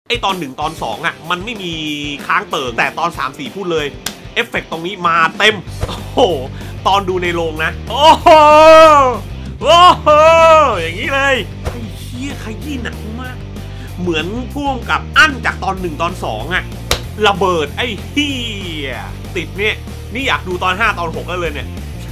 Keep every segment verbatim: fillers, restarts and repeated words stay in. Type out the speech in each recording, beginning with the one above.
ไอตอนหนึ่งตอนสองอ่ะมันไม่มีค้างเติ่งแต่ตอนสาม สี่พูดเลยเอฟเฟกต์ตรงนี้มาเต็มโอ้โหตอนดูในโรงนะโอ้โหโอ้โหอย่างนี้เลยไอ้เหี้ยขยี้หนักมากเหมือนพ่วงกับอั้นจากตอนหนึ่งตอนสองอ่ะระเบิดไอ้เหี้ยติดเนี่ยนี่อยากดูตอนห้าตอนหกแล้วเลยเนี่ย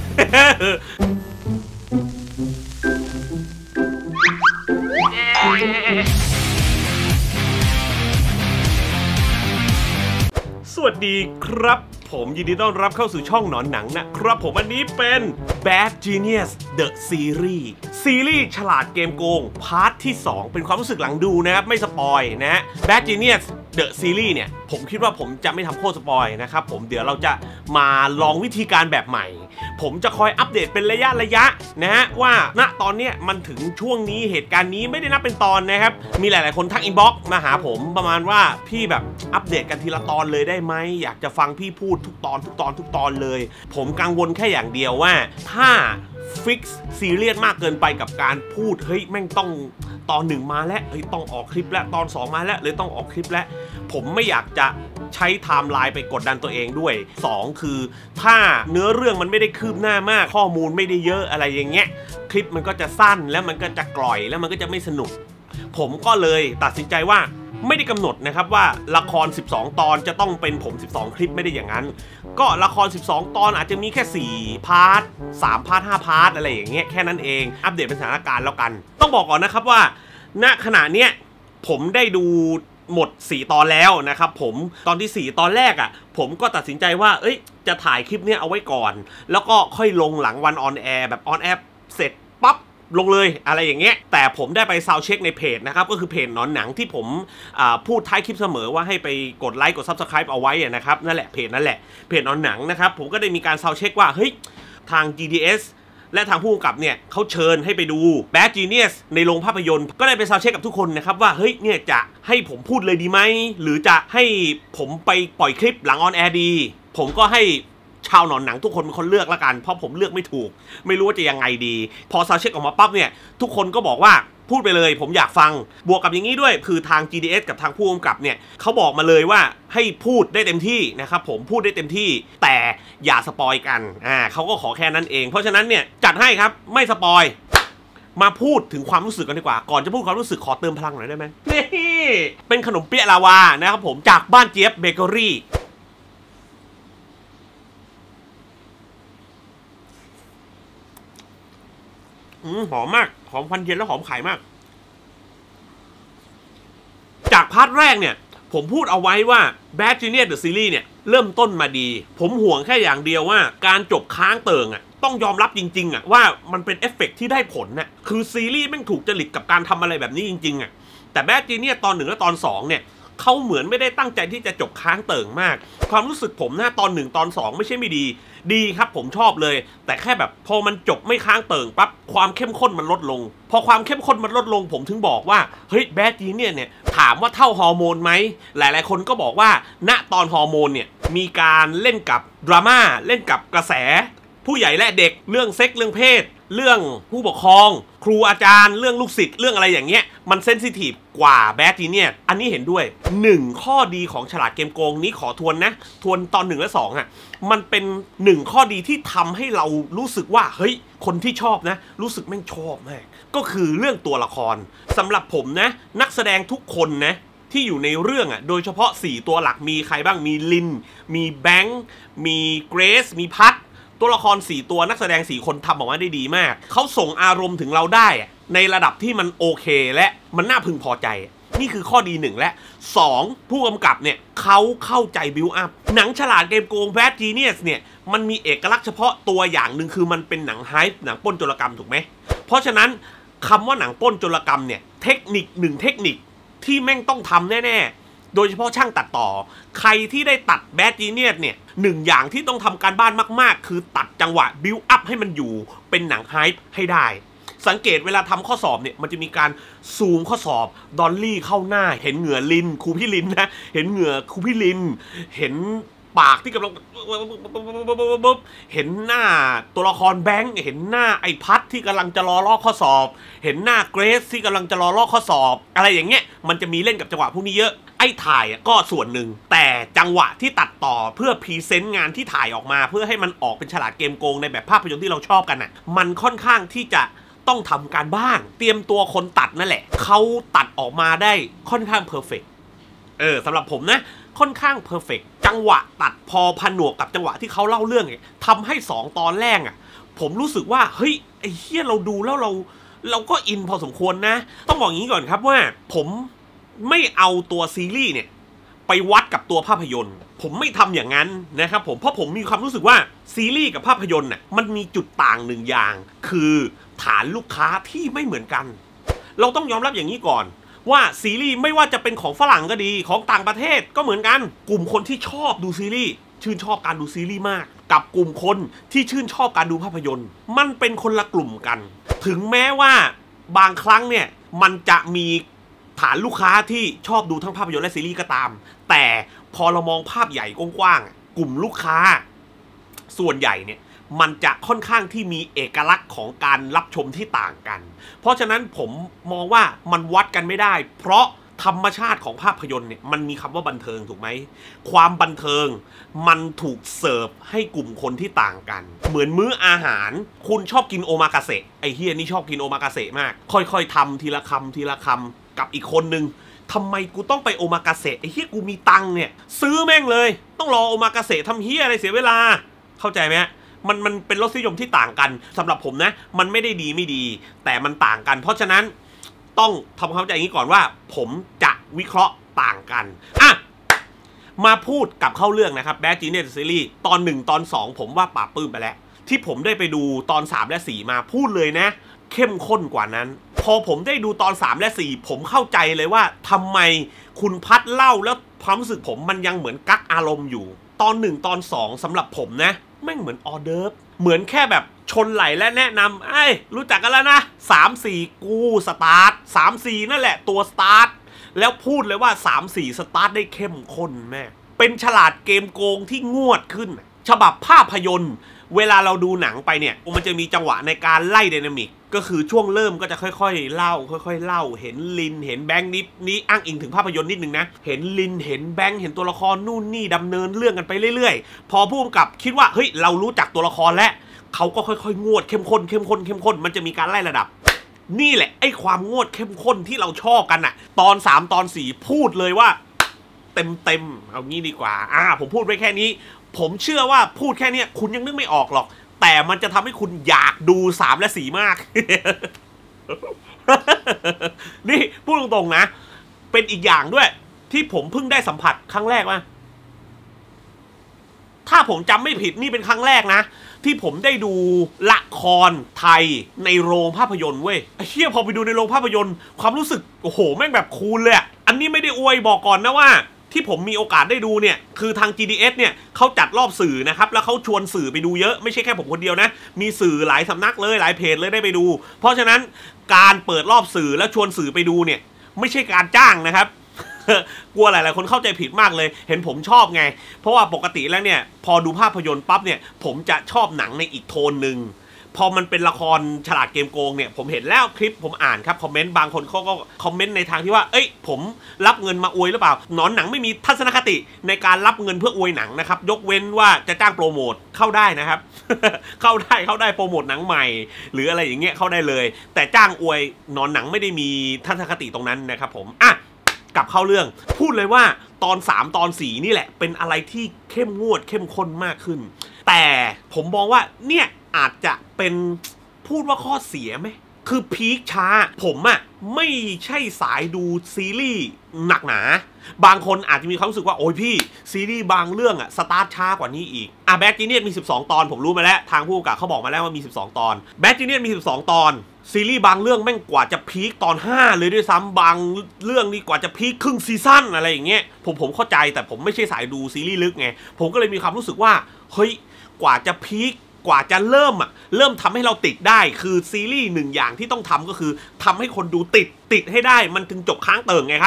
สวัสดีครับผมยินดีต้อนรับเข้าสู่ช่องหนอนหนังนะครับผมวันนี้เป็น Bad Genius The Series ซีรีส์ฉลาดเกมโกงพาร์ทที่สองเป็นความรู้สึกหลังดูนะครับไม่สปอยนะฮะ Bad Genius The Series เนี่ยผมคิดว่าผมจะไม่ทำโคตรสปอยนะครับผมเดี๋ยวเราจะมาลองวิธีการแบบใหม่ผมจะคอยอัปเดตเป็นระยะระยะนะฮะว่าณตอนเนี้ยมันถึงช่วงนี้เหตุการณ์นี้ไม่ได้นับเป็นตอนนะครับมีหลายๆคนทักอินบ็อกซ์มาหาผมประมาณว่าพี่แบบอัปเดตกันทีละตอนเลยได้ไหมอยากจะฟังพี่พูดทุกตอนทุกตอนทุกตอนเลยผมกังวลแค่อย่างเดียวว่าถ้าฟิกซ์ซีเรียสมากเกินไปกับการพูดเฮ้ยแม่งต้องตอนหนึ่งมาแล้วเฮ้ยต้องออกคลิปแล้วตอนสองมาแล้วเลยต้องออกคลิปแล้วผมไม่อยากจะใช้ไทม์ไลน์ไปกดดันตัวเองด้วยสองคือถ้าเนื้อเรื่องมันไม่ได้คืบหน้ามากข้อมูลไม่ได้เยอะอะไรอย่างเงี้ยคลิปมันก็จะสั้นแล้วมันก็จะกร่อยแล้วมันก็จะไม่สนุกผมก็เลยตัดสินใจว่าไม่ได้กำหนดนะครับว่าละครสิบสองตอนจะต้องเป็นผมสิบสองคลิปไม่ได้อย่างนั้นก็ละครสิบสองตอนอาจจะมีแค่สี่พาร์ทสามพาร์ทห้าพาร์ทอะไรอย่างเงี้ยแค่นั้นเองอัปเดตเป็นสถานการณ์แล้วกันต้องบอกก่อนนะครับว่าณขณะเนี้ยผมได้ดูหมดสี่ตอนแล้วนะครับผมตอนที่สี่ตอนแรกอ่ะผมก็ตัดสินใจว่าเอ้ยจะถ่ายคลิปเนี้ยเอาไว้ก่อนแล้วก็ค่อยลงหลังวันออนแอร์แบบออนแอร์เสร็จปั๊บลงเลยอะไรอย่างเงี้ยแต่ผมได้ไปซาวด์เช็คในเพจนะครับก็คือเพจหนอนหนังที่ผมพูดท้ายคลิปเสมอว่าให้ไปกดไลค์กด ซับสไครบ์ เอาไว้นะครับนั่นแหละเพจนั่นแหละเพจหนอนหนังนะครับผมก็ได้มีการซาวด์เช็คว่าเฮ้ยทาง จี ดี เอส และทางผู้กำกับเนี่ยเขาเชิญให้ไปดู Bad Genius ในโรงภาพยนตร์ก็ได้ไปซาวด์เช็คกับทุกคนนะครับว่าเฮ้ยเนี่ยจะให้ผมพูดเลยดีไหมหรือจะให้ผมไปปล่อยคลิปหลังออนแอร์ดีผมก็ให้ชาวหนอนหนังทุกคนเป็นคนเลือกละกันเพราะผมเลือกไม่ถูกไม่รู้ว่าจะยังไงดีพอซาวด์เช็คออกมาปั๊บเนี่ยทุกคนก็บอกว่าพูดไปเลยผมอยากฟังบวกกับอย่างนี้ด้วยคือทาง จี ดี เอส กับทางผู้กำกับเนี่ยเขาบอกมาเลยว่าให้พูดได้เต็มที่นะครับผมพูดได้เต็มที่แต่อย่าสปอยกันอ่าเขาก็ขอแค่นั้นเองเพราะฉะนั้นเนี่ยจัดให้ครับไม่สปอยมาพูดถึงความรู้สึกกันดีกว่าก่อนจะพูดความรู้สึกขอเติมพลังหน่อยได้ไหมนี่เป็นขนมเปี๊ยะลาวานะครับผมจากบ้านเจี๊ยบเบเกอรี่อืมหอมมากหอมควันเทียนแล้วหอมไข่มากจากพาร์ทแรกเนี่ยผมพูดเอาไว้ว่า Bad Genius The Series เนี่ยเริ่มต้นมาดีผมห่วงแค่อย่างเดียวว่าการจบค้างเติ่งอ่ะต้องยอมรับจริงๆอ่ะว่ามันเป็นเอฟเฟกต์ที่ได้ผลน่ะคือซีรีส์แม่งถูกจริตกับการทำอะไรแบบนี้จริงๆอ่ะแต่ Bad Genius ตอนหนึ่งและตอนสองเนี่ยเขาเหมือนไม่ได้ตั้งใจที่จะจบค้างเติ่งมากความรู้สึกผมนะตอนหนึ่งตอนสองไม่ใช่ไม่ดีดีครับผมชอบเลยแต่แค่แบบพอมันจบไม่ค้างเติ่งปั๊บความเข้มข้นมันลดลงพอความเข้มข้นมันลดลงผมถึงบอกว่าเฮ้ย Bad Genius เนี่ยถามว่าเท่าฮอร์โมนไหมหลายๆคนก็บอกว่าณตอนฮอร์โมนเนี่ยมีการเล่นกับดราม่าเล่นกับกระแสผู้ใหญ่และเด็กเรื่องเซ็กเรื่องเพศเรื่องผู้ปกครองครูอาจารย์เรื่องลูกศิษย์เรื่องอะไรอย่างเงี้ยมันเซนซิทีฟกว่า Bad Genius อันนี้เห็นด้วยหนึ่งข้อดีของฉลาดเกมโกงนี้ขอทวนนะทวนตอนหนึ่งและสองอ่ะมันเป็นหนึ่งข้อดีที่ทำให้เรารู้สึกว่าเฮ้ยคนที่ชอบนะรู้สึกแม่งชอบมากก็คือเรื่องตัวละครสำหรับผมนะนักแสดงทุกคนนะที่อยู่ในเรื่องอ่ะโดยเฉพาะสี่ตัวหลักมีใครบ้างมีลินมีแบงค์มีเกรซมีพัทตัวละครสี่ตัวนักแสดงสี่คนทำออกมาได้ดีมากเขาส่งอารมณ์ถึงเราได้ในระดับที่มันโอเคและมันน่าพึงพอใจนี่คือข้อดีหนึ่งและสองผู้กำกับเนี่ยเขาเข้าใจบิวอัพหนังฉลาดเกมโกง Bad Genius เนี่ยมันมีเอกลักษณ์เฉพาะตัวอย่างหนึ่งคือมันเป็นหนังไฮป์หนังปล้นโจรกรรมถูกไหมเพราะฉะนั้นคำว่าหนังปล้นโจรกรรมเนี่ยเทคนิคหนึ่งเทคนิคที่แม่งต้องทำแน่ๆโดยเฉพาะช่างตัดต่อใครที่ได้ตัด Bad Genius เนี่ยหนึ่งอย่างที่ต้องทำการบ้านมากๆคือตัดจังหวะบิวอัพให้มันอยู่เป็นหนังไฮป์ให้ได้สังเกตเวลาทำข้อสอบเนี่ยมันจะมีการซูมข้อสอบดอลลี่เข้าหน้าเห็นเหงื่อลินครูพี่ลินนะเห็นเหงื่อครูพี่ลินเห็นปากที่กำลังเห็นหน้าตัวละครแบงค์เห็นหน้าไอ้พัดที่กำลังจะรอลอกข้อสอบเห็นหน้าเกรซที่กำลังจะรอลอกข้อสอบอะไรอย่างเงี้ยมันจะมีเล่นกับจังหวะพวกนี้เยอะไอ้ถ่ายก็ส่วนหนึ่งแต่จังหวะที่ตัดต่อเพื่อพรีเซนต์งานที่ถ่ายออกมาเพื่อให้มันออกเป็นฉลาดเกมโกงในแบบภาพยนตร์ที่เราชอบกันน่ะมันค่อนข้างที่จะต้องทำการบ้านเตรียมตัวคนตัดนั่นแหละเขาตัดออกมาได้ค่อนข้างเพอร์เฟกต์เออสำหรับผมนะค่อนข้างเพอร์เฟกต์จังหวะตัดพอผนวกกับจังหวะที่เขาเล่าเรื่องเนี่ยทำให้สองตอนแรกอ่ะผมรู้สึกว่าเฮ้ยไอ้เหี้ยเราดูแล้วเราเราก็อินพอสมควรนะต้องบอกอย่างนี้ก่อนครับว่าผมไม่เอาตัวซีรีส์เนี่ยไปวัดกับตัวภาพยนตร์ผมไม่ทำอย่างนั้นนะครับผมเพราะผมมีความรู้สึกว่าซีรีส์กับภาพยนตร์น่ะมันมีจุดต่างหนึ่งอย่างคือฐานลูกค้าที่ไม่เหมือนกันเราต้องยอมรับอย่างนี้ก่อนว่าซีรีส์ไม่ว่าจะเป็นของฝรั่งก็ดีของต่างประเทศก็เหมือนกันกลุ่มคนที่ชอบดูซีรีส์ชื่นชอบการดูซีรีส์มากกับกลุ่มคนที่ชื่นชอบการดูภาพยนตร์มันเป็นคนละกลุ่มกันถึงแม้ว่าบางครั้งเนี่ยมันจะมีฐานลูกค้าที่ชอบดูทั้งภาพยนตร์และซีรีส์ก็ตามแต่พอเรามองภาพใหญ่กว้างๆกลุ่มลูกค้าส่วนใหญ่เนี่ยมันจะค่อนข้างที่มีเอกลักษณ์ของการรับชมที่ต่างกันเพราะฉะนั้นผมมองว่ามันวัดกันไม่ได้เพราะธรรมชาติของภาพยนตร์เนี่ยมันมีคำว่าบันเทิงถูกไหมความบันเทิงมันถูกเสิร์ฟให้กลุ่มคนที่ต่างกันเหมือนมื้ออาหารคุณชอบกินโอมากาเสะไอเฮียนี่ชอบกินโอมากาเสะมากค่อยๆทำทีละคำทีละคำกับอีกคนนึงทำไมกูต้องไปโอมากาเสะไอเฮียกูมีตังค์เนี่ยซื้อแม่งเลยต้องรอโอมากาเสะทำเฮียอะไรเสียเวลาเข้าใจไหมมันมันเป็นรสนิยมที่ต่างกันสำหรับผมนะมันไม่ได้ดีไม่ดีแต่มันต่างกันเพราะฉะนั้นต้องทำความเข้าใจอย่างนี้ก่อนว่าผมจะวิเคราะห์ต่างกันอ่ะมาพูดกับเข้าเรื่องนะครับ Bad Genius Series ตอนหนึ่งตอนสองผมว่าปราบปลื้มไปแล้วที่ผมได้ไปดูตอนสามและสี่มาพูดเลยนะเข้มข้นกว่านั้นพอผมได้ดูตอนสามและสี่ผมเข้าใจเลยว่าทำไมคุณพัดเล่าแล้วความรู้สึกผมมันยังเหมือนกักอารมณ์อยู่ตอนหนึ่งตอนสองสำหรับผมนะแม่งเหมือนออเดิร์ฟเหมือนแค่แบบชนไหลและแนะนำไอ้รู้จักกันแล้วนะสามสี่กูสตาร์ทสามสี่นั่นแหละตัวสตาร์ทแล้วพูดเลยว่าสามสี่สตาร์ทได้เข้มข้นแม่เป็นฉลาดเกมโกงที่งวดขึ้นฉบับภาพยนตร์เวลาเราดูหนังไปเนี่ยมันจะมีจังหวะในการไล่ไดนามิกก็คือช่วงเริ่มก็จะค่อยๆเล่าค่อยๆเล่าเห็นลินเห็นแบงค์นิดนี้อ้างอิงถึงภาพยนตร์นิดนึงนะเห็นลินเห็นแบงค์เห็นตัวละครนู่นนี่ดำเนินเรื่องกันไปเรื่อยๆพอผู้กำกับคิดว่าเฮ้ยเรารู้จักตัวละครแล้วเขาก็ค่อยๆงวดเข้มข้นเข้มข้นเข้มข้นมันจะมีการไล่ระดับนี่แหละไอ้ความงวดเข้มข้นที่เราชอบกันอะตอนสามตอนสี่พูดเลยว่าเต็มเต็มเอางี้ดีกว่าอ่าผมพูดไว้แค่นี้ผมเชื่อว่าพูดแค่นี้คุณยังนึกไม่ออกหรอกแต่มันจะทำให้คุณอยากดูสามและสี่มาก นี่พูดตรงๆนะเป็นอีกอย่างด้วยที่ผมเพิ่งได้สัมผัสครั้งแรกว่าถ้าผมจำไม่ผิดนี่เป็นครั้งแรกนะที่ผมได้ดูละครไทยในโรงภาพยนตร์เว้ยไอ้เหี้ยพอไปดูในโรงภาพยนตร์ความรู้สึกโอ้โหแม่งแบบคูลเลยอ่ะอันนี้ไม่ได้อวยบอกก่อนนะว่าที่ผมมีโอกาสได้ดูเนี่ยคือทาง จี ดี เอส เนี่ยเขาจัดรอบสื่อนะครับแล้วเขาชวนสื่อไปดูเยอะไม่ใช่แค่ผมคนเดียวนะมีสื่อหลายสำนักเลยหลายเพจเลยได้ไปดูเพราะฉะนั้นการเปิดรอบสื่อแล้วชวนสื่อไปดูเนี่ยไม่ใช่การจ้างนะครับ กลัวหลายๆคนเข้าใจผิดมากเลยเห็นผมชอบไงเพราะว่าปกติแล้วเนี่ยพอดูภาพยนตร์ปั๊บเนี่ยผมจะชอบหนังในอีกโทนหนึ่งพอมันเป็นละครฉลาดเกมโกงเนี่ยผมเห็นแล้วคลิปผมอ่านครับคอมเมนต์บางคนเขาก็คอมเมนต์ในทางที่ว่าเอ้ยผมรับเงินมาอวยหรือเปล่าหนอนหนังไม่มีทัศนคติในการรับเงินเพื่ออวยหนังนะครับยกเว้นว่าจะจ้างโปรโมทเข้าได้นะครับ เข้าได้เข้าได้โปรโมทหนังใหม่หรืออะไรอย่างเงี้ยเข้าได้เลยแต่จ้างอวยหนอนหนังไม่ได้มีทัศนคติตรงนั้นนะครับผมอ่ะกลับเข้าเรื่องพูดเลยว่าตอนสามตอนสี่นี่แหละเป็นอะไรที่เข้มงวดเข้มข้นมากขึ้นแต่ผมมองว่าเนี่ยอาจจะเป็นพูดว่าข้อเสียไหมคือพีคช้าผมอะไม่ใช่สายดูซีรีส์หนักหนาบางคนอาจจะมีความรู้สึกว่าโอ้ยพี่ซีรีส์บางเรื่องอะสตาร์ทช้ากว่านี้อีกอ่ะแบดจีเนียสมีสิบสองตอนผมรู้มาแล้วทางผู้กำกับเขาบอกมาแล้วว่ามีสิบสองตอนแบดจีเนียสมีสิบสองตอนซีรีส์บางเรื่องแม่งกว่าจะพีคตอนห้าเลยด้วยซ้ำบางเรื่องนี่กว่าจะพีคครึ่งซีซั่นอะไรอย่างเงี้ยผมผมเข้าใจแต่ผมไม่ใช่สายดูซีรีส์ลึกไงผมก็เลยมีความรู้สึกว่าเฮ้ยกว่าจะพีคกว่าจะเริ่มอ่ะเริ่มทำให้เราติดได้คือซีรีส์หนึ่งอย่างที่ต้องทำก็คือทำให้คนดูติดติดให้ได้มันถึงจบค้างเติ่งไงครับ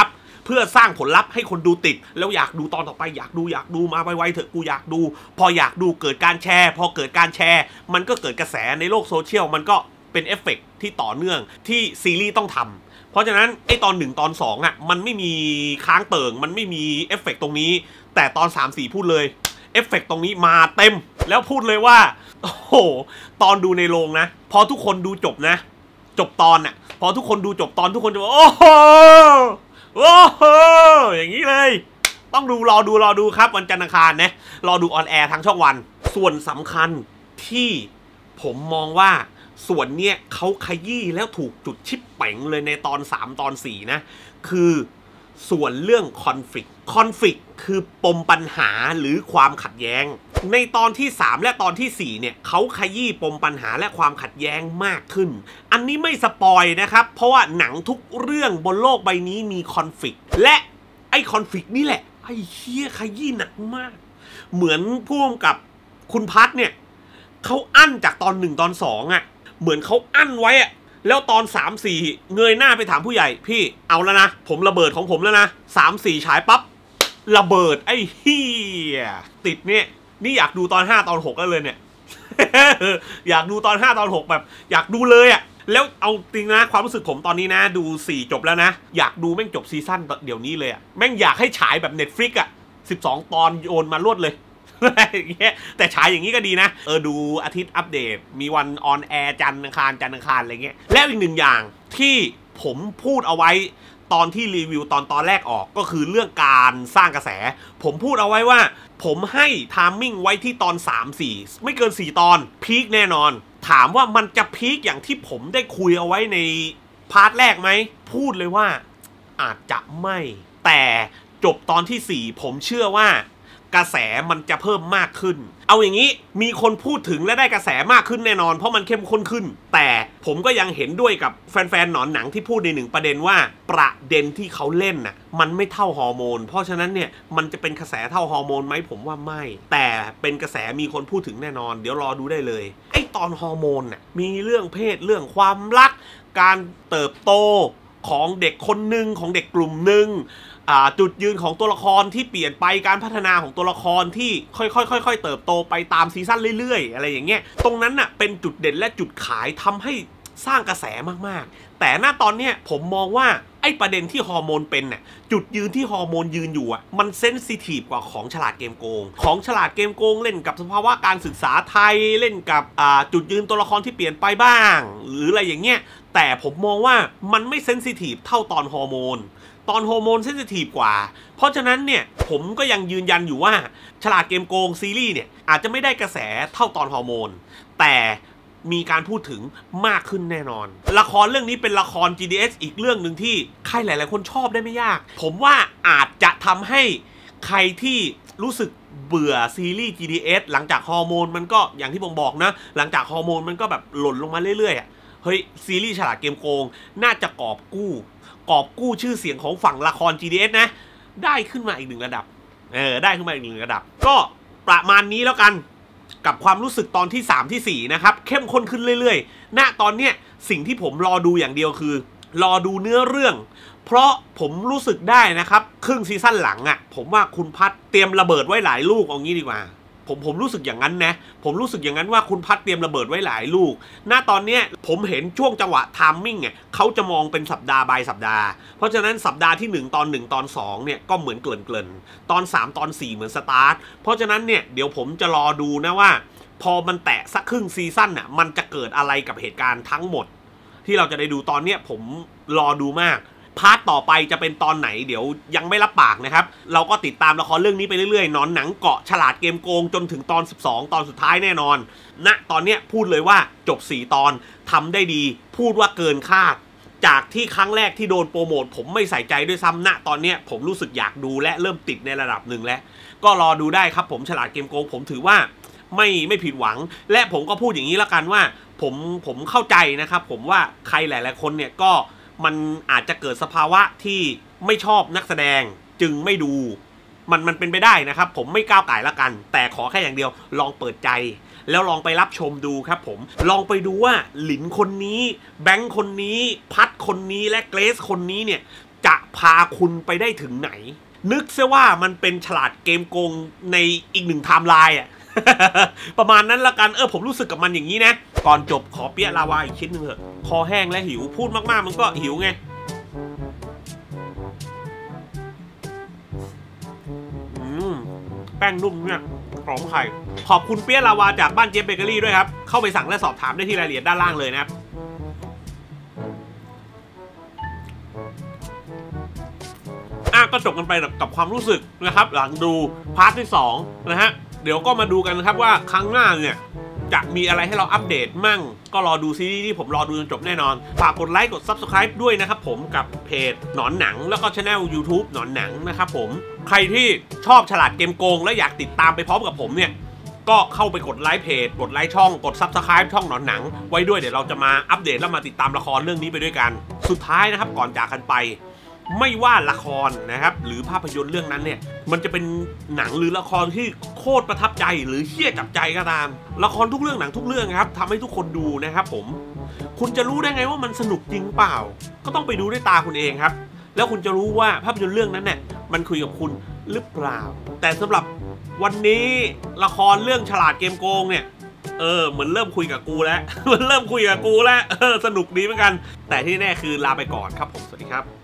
เพื่อสร้างผลลัพธ์ให้คนดูติดแล้วอยากดูตอนต่อไปอยากดูอยากดูมาไวๆเถอะกูอยากดูพออยากดูเกิดการแชร์พอเกิดการแชร์มันก็เกิดกระแสในโลกโซเชียลมันก็เป็นเอฟเฟกต์ที่ต่อเนื่องที่ซีรีส์ต้องทำเพราะฉะนั้นไอตอนหนึ่งตอนสองอ่ะมันไม่มีค้างเติ่งมันไม่มีเอฟเฟกต์ตรงนี้แต่ตอนสาม สี่พูดเลยเอฟเฟกต์ตรงนี้มาเต็มแล้วพูดเลยว่าโอ้โหตอนดูในโรงนะพอทุกคนดูจบนะจบตอนอ่ะพอทุกคนดูจบตอนทุกคนจะบอกโอ้โหโอ้โหอย่างนี้เลยต้องดูรอดูรอดูครับวันจันทร์อังคารนะรอดูออนแอร์ทางช่องวันส่วนสำคัญที่ผมมองว่าส่วนเนี้ยเขาขยี้แล้วถูกจุดชิปเป๋งเลยในตอนสามตอนสี่นะคือส่วนเรื่องคอนฟ lict คอนฟ lict คือปมปัญหาหรือความขัดแย้งในตอนที่สามและตอนที่สี่เนี่ยเขาขยี้ปมปัญหาและความขัดแย้งมากขึ้นอันนี้ไม่สปอยนะครับเพราะว่าหนังทุกเรื่องบนโลกใบนี้มีคอนฟ lict และไอ้คอนฟ lict นี่แหละไอ้เหี้ยขยี้หนักมากเหมือนพ่วงกับคุณพัทเนี่ยเขาอั้นจากตอนหนึ่งตอนสองอ่ะเหมือนเขาอั้นไว้อะแล้วตอนสาม สี่เงยหน้าไปถามผู้ใหญ่พี่เอาแล้วนะผมระเบิดของผมแล้วนะสาม สี่ฉายปั๊บระเบิดไอ้เฮียติดเนี่ยนี่อยากดูตอนห้าตอนหกแล้วเลยเนี่ย อยากดูตอนห้าตอนหกแบบอยากดูเลยอะแล้วเอาจริงนะความรู้สึกผมตอนนี้นะดูสี่จบแล้วนะอยากดูแม่งจบซีซั่นเดี๋ยวนี้เลยอะแม่งอยากให้ฉายแบบ Netflix อะสิบสองตอนโยนมารวดเลยแต่ฉายอย่างนี้ก็ดีนะเออดูอาทิตย์อัปเดตมีวันออนแอร์จันทร์อังคารจันทร์อังคารอะไรเงี้ยแล้วอีกหนึ่งอย่างที่ผมพูดเอาไว้ตอนที่รีวิวตอนตอนแรกออกก็คือเรื่องการสร้างกระแสผมพูดเอาไว้ว่าผมให้ไทามมิ่งไว้ที่ตอนสาม สี่ไม่เกินสี่ตอนพีคแน่นอนถามว่ามันจะพีคอย่างที่ผมได้คุยเอาไว้ในพาร์ทแรกไหมพูดเลยว่าอาจจะไม่แต่จบตอนที่สี่ผมเชื่อว่ากระแสมันจะเพิ่มมากขึ้นเอาอย่างนี้มีคนพูดถึงและได้กระแสมากขึ้นแน่นอนเพราะมันเข้มข้นขึ้นแต่ผมก็ยังเห็นด้วยกับแฟนๆหนอนหนังที่พูดในหนึ่งประเด็นว่าประเด็นที่เขาเล่นน่ะมันไม่เท่าฮอร์โมนเพราะฉะนั้นเนี่ยมันจะเป็นกระแสเท่าฮอร์โมนไหมผมว่าไม่แต่เป็นกระแสมีคนพูดถึงแน่นอนเดี๋ยวรอดูได้เลยไอ้ตอนฮอร์โมนน่ะมีเรื่องเพศเรื่องความรักการเติบโตของเด็กคนหนึ่งของเด็กกลุ่มหนึ่งจุดยืนของตัวละครที่เปลี่ยนไปการพัฒนาของตัวละครที่ค่อยๆค่อยๆเติบโตไปตามซีซั่นเรื่อยๆอะไรอย่างเงี้ยตรงนั้นน่ะเป็นจุดเด่นและจุดขายทำให้สร้างกระแสมากๆแต่ณตอนเนี้ยผมมองว่าไอ้ประเด็นที่ฮอร์โมนเป็นน่ะจุดยืนที่ฮอร์โมนยืนอยู่อ่ะมันเซนซิทีฟกว่าของฉลาดเกมโกงของฉลาดเกมโกงเล่นกับสภาวะการศึกษาไทยเล่นกับจุดยืนตัวละครที่เปลี่ยนไปบ้างหรืออะไรอย่างเงี้ยแต่ผมมองว่ามันไม่เซนซิทีฟเท่าตอนฮอร์โมนตอนฮอร์โมนเซนซิทีฟกว่าเพราะฉะนั้นเนี่ยผมก็ยังยืนยันอยู่ว่าฉลาดเกมโกงซีรีส์เนี่ยอาจจะไม่ได้กระแสเท่าตอนฮอร์โมนแต่มีการพูดถึงมากขึ้นแน่นอนละครเรื่องนี้เป็นละคร จี ดี เอส อีกเรื่องหนึ่งที่ใครหลายๆคนชอบได้ไม่ยากผมว่าอาจจะทำให้ใครที่รู้สึกเบื่อซีรีส์ จี ดี เอส หลังจากฮอร์โมนมันก็อย่างที่ผมบอกนะหลังจากฮอร์โมนมันก็แบบหล่นลงมาเรื่อยๆอ่ะเฮ้ยซีรีส์ฉลาดเกมโกงน่าจะกอบกู้กอบกู้ชื่อเสียงของฝั่งละคร จี ดี เอส นะได้ขึ้นมาอีกหนึ่งระดับเออได้ขึ้นมาอีกหนึ่งระดับก็ประมาณนี้แล้วกันกับความรู้สึกตอนที่สามที่สี่นะครับเข้มข้นขึ้นเรื่อยๆณตอนเนี้ยสิ่งที่ผมรอดูอย่างเดียวคือรอดูเนื้อเรื่องเพราะผมรู้สึกได้นะครับครึ่งซีซั่นหลังอ่ะผมว่าคุณพัทเตรียมระเบิดไว้หลายลูกเอางี้ดีกว่าผมผมรู้สึกอย่างนั้นนะผมรู้สึกอย่างนั้นว่าคุณพัทเตรียมระเบิดไว้หลายลูกณตอนเนี้ยผมเห็นช่วงจังหวะไทามมิ่งเนี่ยเขาจะมองเป็นสัปดาห์บายสัปดาห์เพราะฉะนั้นสัปดาห์ที่หนึ่งตอนหนึ่งตอนสองเนี่ยก็เหมือนเกลิ่นเกลิ่นตอนสามตอนสี่เหมือนสตาร์ทเพราะฉะนั้นเนี่ยเดี๋ยวผมจะรอดูนะว่าพอมันแตะสักครึ่งซีซั่นน่ะมันจะเกิดอะไรกับเหตุการณ์ทั้งหมดที่เราจะได้ดูตอนเนี้ยผมรอดูมากพาร์ทต่อไปจะเป็นตอนไหนเดี๋ยวยังไม่รับปากนะครับเราก็ติดตามละครเรื่องนี้ไปเรื่อยๆนอนหนังเกาะฉลาดเกมโกงจนถึงตอนสิบสองตอนสุดท้ายแน่นอนณนะตอนเนี้ยพูดเลยว่าจบสี่ตอนทำได้ดีพูดว่าเกินคาดจากที่ครั้งแรกที่โดนโปรโมทผมไม่ใส่ใจด้วยซ้ำณตอนเนี้ยผมรู้สึกอยากดูและเริ่มติดในระดับหนึ่งแล้วก็รอดูได้ครับผมฉลาดเกมโกงผมถือว่าไม่ไม่ผิดหวังและผมก็พูดอย่างนี้แล้วกันว่าผมผมเข้าใจนะครับผมว่าใครหลายๆคนเนี่ยก็มันอาจจะเกิดสภาวะที่ไม่ชอบนักแสดงจึงไม่ดูมันมันเป็นไปได้นะครับผมไม่ก้าวไก่ละกันแต่ขอแค่อย่างเดียวลองเปิดใจแล้วลองไปรับชมดูครับผมลองไปดูว่าหลินคนนี้แบงค์คนนี้พัดคนนี้และเกรซคนนี้เนี่ยจะพาคุณไปได้ถึงไหนนึกซะว่ามันเป็นฉลาดเกมโกงในอีกหนึ่งไทม์ไลน์อ่ะ ประมาณนั้นละกันเออผมรู้สึกกับมันอย่างนี้นะก่อนจบขอเปี๊ยะลาวาอีกชิ้นนึงเถอะคอแห้งและหิวพูดมากๆมันก็หิวไงอืมแป้งนุ่มเนี่ยหอมไข่ขอบคุณเปี๊ยะลาวาจากบ้านเจ๊เบเกอรี่ด้วยครับเข้าไปสั่งและสอบถามได้ที่รายละเอียดด้านล่างเลยนะครับก็จบกันไปกับความรู้สึกนะครับหลังดูพาร์ทที่สองนะฮะเดี๋ยวก็มาดูกันนะครับว่าครั้งหน้าเนี่ยจะมีอะไรให้เราอัปเดตมั่งก็รอดูซีรีส์ที่ผมรอดูจนจบแน่นอนฝากกดไลค์กด ซับสไครบ์ ด้วยนะครับผมกับเพจหนอนหนังแล้วก็ช anel ยูทูบ หนอนหนังนะครับผมใครที่ชอบฉลาดเกมโกงและอยากติดตามไปพร้อมกับผมเนี่ยก็เข้าไปกดไลค์เพจกดไลค์ช่องกด ซับสไครบ์ ช่องหนอนหนังไว้ด้วยเดี๋ยวเราจะมาอัปเดตแล้วมาติดตามละครเรื่องนี้ไปด้วยกันสุดท้ายนะครับก่อนจากกันไปไม่ว่าละครนะครับหรือภาพยนตร์เรื่องนั้นเนี่ยมันจะเป็นหนังหรือละครที่โคตรประทับใจหรือเชี่ยจับใจก็ตามละครทุกเรื่องหนังทุกเรื่องครับทำให้ทุกคนดูนะครับผมคุณจะรู้ได้ไงว่ามันสนุกจริงเปล่าก็ต้องไปดูด้วยตาคุณเองครับแล้วคุณจะรู้ว่าภาพยนตร์เรื่องนั้นเนี่ยมันคุยกับคุณหรือเปล่าแต่สำหรับวันนี้ละครเรื่องฉลาดเกมโกงเนี่ยเออเหมือนเริ่มคุยกับกูแล้วมันเริ่มคุยกับกูแล้วเออสนุกดีเหมือนกันแต่ที่แน่คือลาไปก่อนครับผมสวัสดีครับ